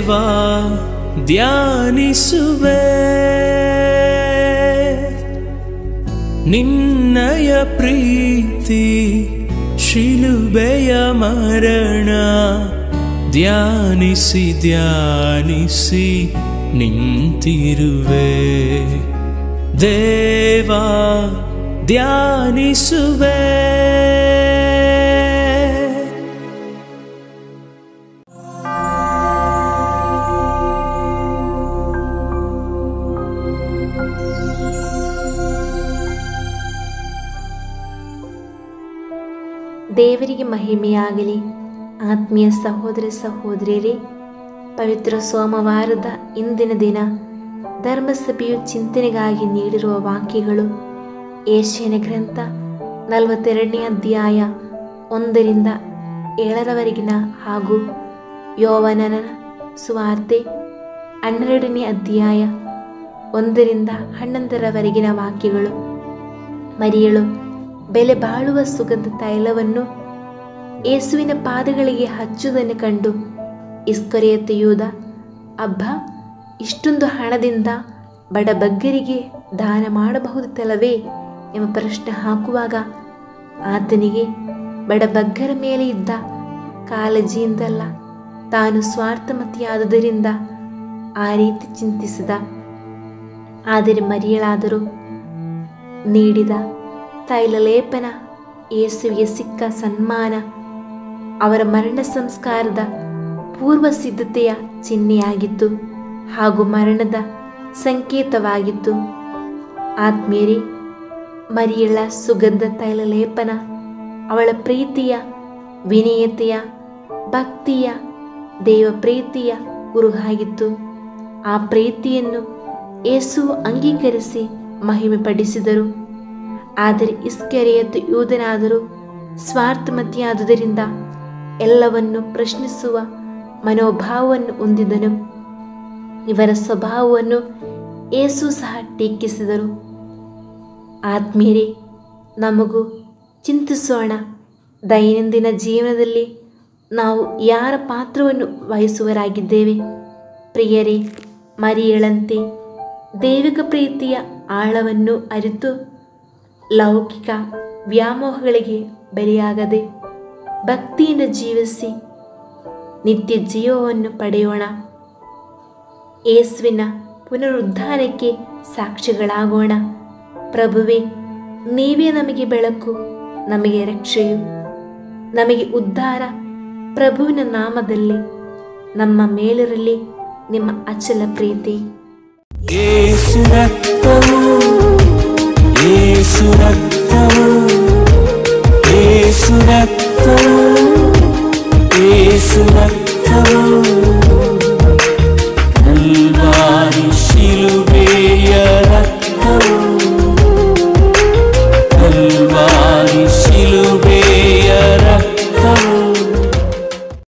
ದೇವಾ ಧ್ಯಾನಿಸುವೆ ನಿನ್ನಯ ಪ್ರೀತಿ ಶಿಲುಬೆಯ ಮರಣ ಧ್ಯಾನಿಸಿ ಧ್ಯಾನಿಸಿ ನಿಂತಿರುವೆ ದೇವಾ ಧ್ಯಾನಿಸುವೆ ದೇವರಿಗೆ ಮಹಿಮೆಯಾಗಲಿ. ಆತ್ಮೀಯ ಸಹೋದರ ಸಹೋದರಿಯರೇ, ಪವಿತ್ರ ಸೋಮವಾರದ ಇಂದಿನ ದಿನ ಧರ್ಮಸಭೆಯು ಚಿಂತನೆಗಾಗಿ ನೀಡಿರುವ ವಾಕ್ಯಗಳು ಯೆಶಾಯನ ಗ್ರಂಥ 42ನೇ ಅಧ್ಯಾಯ 1-7 ಹಾಗೂ ಯೋವಾನನ ಸುವಾರ್ತೆ 12ನೇ ಅಧ್ಯಾಯ 1-11 ವಾಕ್ಯಗಳು. ಮರಿಯಳು ಬೆಲೆ ಬಾಳುವ ಸುಗಂಧ ತೈಲವನ್ನು ಯೇಸುವಿನ ಪಾದಗಳಿಗೆ ಹಚ್ಚುವುದನ್ನು ಕಂಡು ಇಸ್ಕರಿಯೋತ ಯೂದ, ಅಬ್ಬಾ, ಇಷ್ಟೊಂದು ಹಣದಿಂದ ಬಡಬಗ್ಗರಿಗೆ ದಾನ ಮಾಡಬಹುದಿತ್ತಲ್ಲವೇ ಎಂಬ ಪ್ರಶ್ನೆ ಹಾಕುವಾಗ ಆತನಿಗೆ ಬಡಬಗ್ಗರ ಮೇಲೆ ಇದ್ದ ಕಾಳಜಿಯಿಂದಲ್ಲ, ತಾನು ಸ್ವಾರ್ಥಮತಿಯಾದುದರಿಂದ ಆ ರೀತಿ ಚಿಂತಿಸಿದ. ಆದರೆ ಮರಿಯಳಾದರೂ ನೀಡಿದ ತೈಲ ಲೇಪನ ಯೇಸುವಿಗೆ ಸಿಕ್ಕ ಸನ್ಮಾನ ಅವರ ಮರಣ ಸಂಸ್ಕಾರದ ಪೂರ್ವ ಸಿದ್ಧತೆಯ ಚಿಹ್ನೆಯಾಗಿತ್ತು ಹಾಗೂ ಮರಣದ ಸಂಕೇತವಾಗಿತ್ತು. ಆತ್ಮೀಯರೇ, ಮರಿಯಳ ಸುಗಂಧ ತೈಲ ಲೇಪನ ಅವಳ ಪ್ರೀತಿಯ, ವಿನಯತೆಯ, ಭಕ್ತಿಯ, ದೇವ ಪ್ರೀತಿಯ ಕುರುಹಾಗಿತ್ತು. ಆ ಪ್ರೀತಿಯನ್ನು ಯೇಸು ಅಂಗೀಕರಿಸಿ ಮಹಿಮೆ ಪಡಿಸಿದರು. ಆದರೆ ಇಸ್ಕರಿಯೋತ ಯೂದನಾದರೂ ಸ್ವಾರ್ಥಮತಿಯಾದುದರಿಂದ ಎಲ್ಲವನ್ನು ಪ್ರಶ್ನಿಸುವ ಮನೋಭಾವವನ್ನು ಹೊಂದಿದನು. ಇವರ ಸ್ವಭಾವವನ್ನು ಯೇಸು ಸಹ ಟೀಕಿಸಿದರು. ಆತ್ಮೀಯರೇ, ನಮಗೂ ಚಿಂತಿಸೋಣ. ದೈನಂದಿನ ಜೀವನದಲ್ಲಿ ನಾವು ಯಾರ ಪಾತ್ರವನ್ನು ವಹಿಸುವರಾಗಿದ್ದೇವೆ? ಪ್ರಿಯರೇ, ಮರಿಯಳಂತೆ ದೈವಿಕ ಪ್ರೀತಿಯ ಆಳವನ್ನು ಅರಿತು ಲೌಕಿಕ ವ್ಯಾಮೋಹಗಳಿಗೆ ಬಲಿಯಾಗದೆ ಭಕ್ತಿಯಿಂದ ಜೀವಿಸಿ ನಿತ್ಯ ಜೀವವನ್ನು ಪಡೆಯೋಣ. ಯೇಸುವಿನ ಪುನರುದ್ಧಾನಕ್ಕೆ ಸಾಕ್ಷಿಗಳಾಗೋಣ. ಪ್ರಭುವೇ, ನೀವೇ ನಮಗೆ ಬೆಳಕು, ನಮಗೆ ರಕ್ಷೆಯು, ನಮಗೆ ಉದ್ಧಾರ. ಪ್ರಭುವಿನ ನಾಮದಲ್ಲಿ ನಮ್ಮ ಮೇಲಿರಲಿ ನಿಮ್ಮ ಅಚಲ ಪ್ರೀತಿ. ಯೇಸು ರಕ್ತವು, ಯೇಸು ರಕ್ತವು, ಯೇಸು ರಕ್ತವು, ಯೇಸು ರಕ್ತವು.